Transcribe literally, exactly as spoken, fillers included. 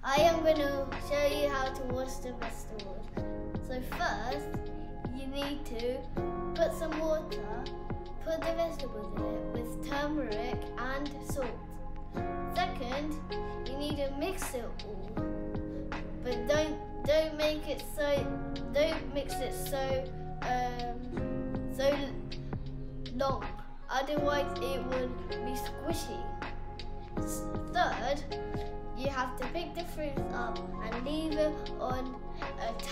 I am going to show you how to wash the vegetables. So first, you need to put some water, put the vegetables in it with turmeric and salt. Second, you need to mix it all, but don't don't make it so don't mix it so um, so long. Otherwise, it would be squishy. Third, you have to pick the fruits up and leave it on a